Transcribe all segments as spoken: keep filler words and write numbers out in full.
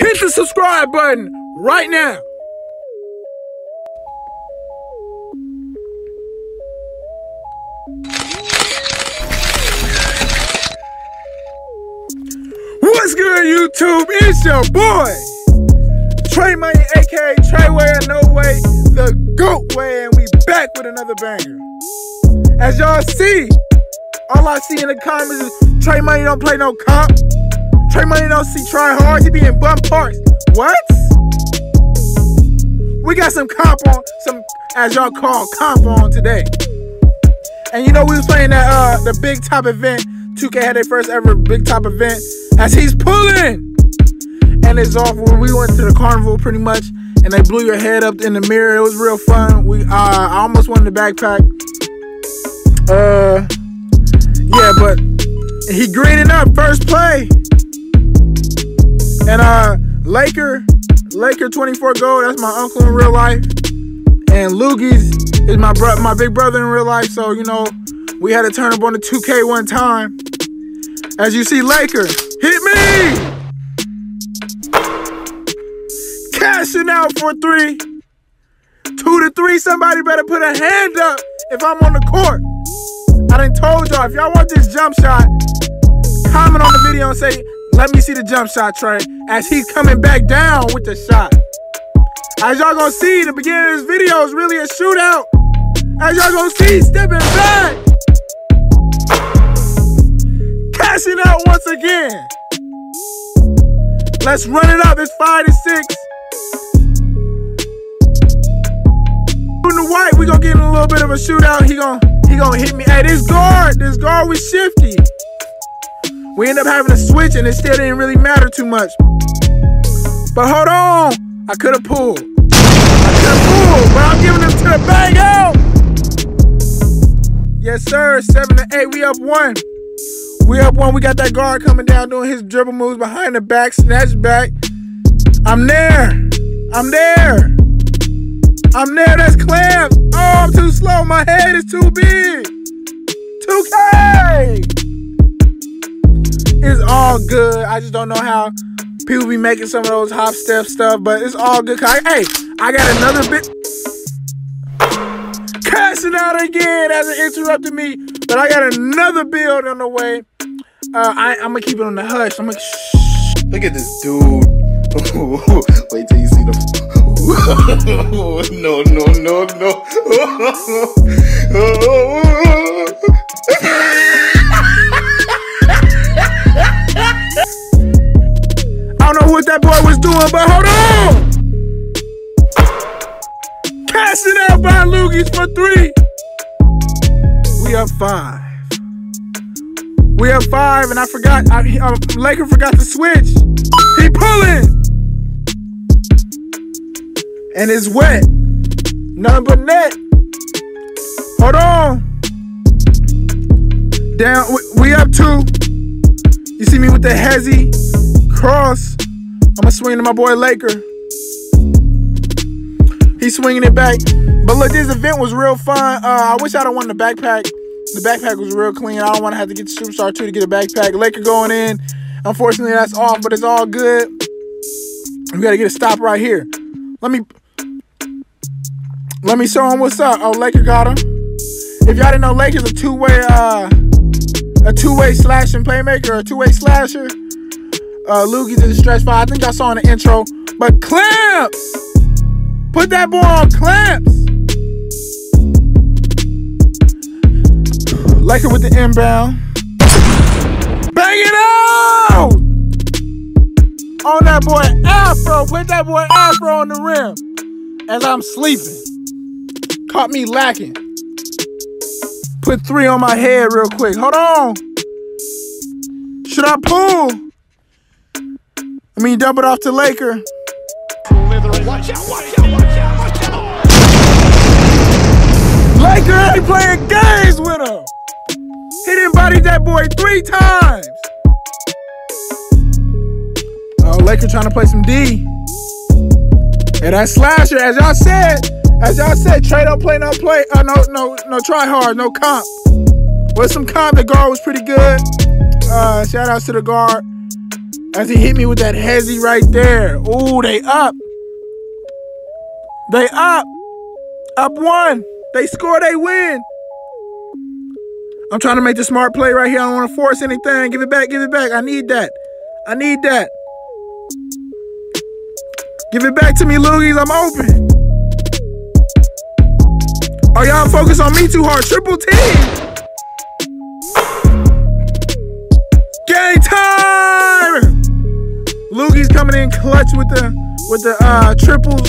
hit the subscribe button right now. What's good, YouTube? It's your boy, Trey Money, aka Treyway or No Way, the GOAT Way, and we back with another banger. As y'all see, all I see in the comments is Trey Money don't play no comp. Trey Money don't see try hard, he be in bum parts. What? We got some comp on, some, as y'all call, comp on today. And you know we was playing that uh the Big Top event. two K had their first ever Big Top event. As he's pulling, and it's off. We went to the carnival pretty much, and they blew your head up in the mirror. It was real fun. We uh, I almost won the backpack. Uh, yeah, but he greening up first play, and uh, Laker, Laker twenty-four gold. That's my uncle in real life, and Loogies is my bro, my big brother in real life. So you know, we had to turn up on the two K one time. As you see, Laker, hit me! Cashing out for three. Two to three, somebody better put a hand up if I'm on the court. I done told y'all, if y'all want this jump shot, comment on the video and say, let me see the jump shot, Trey, as he's coming back down with the shot. As y'all gonna see, the beginning of this video is really a shootout. As y'all gonna see, stepping back. Cashing out once again. Let's run it up. It's five to six. In the white, we gonna get in a little bit of a shootout. He gonna he gonna hit me. Hey, this guard, this guard was shifty. We end up having to switch, and it still didn't really matter too much. But hold on, I could have pulled. I could have pulled, but I'm giving this to the bang out. Yes, sir. Seven to eight. We up one. We up one. We got that guard coming down doing his dribble moves behind the back, snatch back. I'm there. I'm there. I'm there. That's clamps. Oh, I'm too slow. My head is too big. two K. It's all good. I just don't know how people be making some of those hop step stuff, but it's all good. Hey, I got another bit. Cashing out again as it interrupted me, but I got another build on the way. Uh, I, I'm gonna keep it on the hush. I'm gonna shh. Look at this dude. Wait till you see the. no, no, no, no. I don't know what that boy was doing, but hold on. Cashing out by Loogies for three. We up five. We up five, and I forgot. I, uh, Laker forgot to switch. He pulling, and it's wet. Nothing but net. Hold on. Down. We, we up two. You see me with the hezzy cross. I'm gonna swing to my boy Laker. He's swinging it back. But look, this event was real fun. Uh, I wish I'd have won the backpack. The backpack was real clean. I don't want to have to get the Superstar two to get a backpack. Laker going in. Unfortunately, that's off, but it's all good. We got to get a stop right here. Let me let me show him what's up. Oh, Laker got him. If y'all didn't know, Laker's a two-way uh, a two-way slashing playmaker, or a two-way slasher. Uh, Loogies is a stretch five. I think y'all saw in the intro. But clamps! Put that boy on clamps! Laker with the inbound. Bang it out! On that boy Afro. Put that boy Afro on the rim. As I'm sleeping. Caught me lacking. Put three on my head real quick. Hold on. Should I pull? I mean, dump it off to Laker. Watch out, watch out, watch out, watch out! Laker ain't playing games with him. He done bodied that boy three times. Oh, Laker trying to play some D. And that slasher, as y'all said, as y'all said, Trey don't play no play, uh, no, no, no try hard, no comp. With some comp, the guard was pretty good. Uh, shout outs to the guard. As he hit me with that hezzy right there. Ooh, they up. They up. Up one. They score, they win. I'm trying to make the smart play right here. I don't want to force anything. Give it back, give it back. I need that. I need that. Give it back to me, Loogies. I'm open. Are y'all focused on me too hard? Triple team. Game time. Loogies coming in clutch with the with the uh, triples.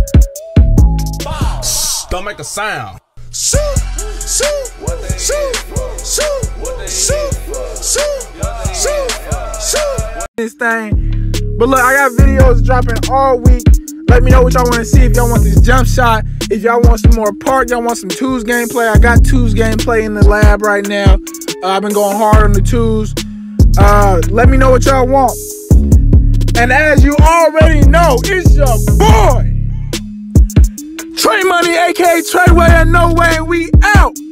Don't make a sound. Shoot, shoot, shoot, shoot, shoot, shoot, shoot, shoot. This thing. But look, I got videos dropping all week. Let me know what y'all want to see. If y'all want this jump shot, if y'all want some more park, y'all want some twos gameplay. I got twos gameplay in the lab right now. Uh, I've been going hard on the twos. Uh, let me know what y'all want. And as you already know, it's your boy, Trey Money, aka Treyway and No Way, and we out.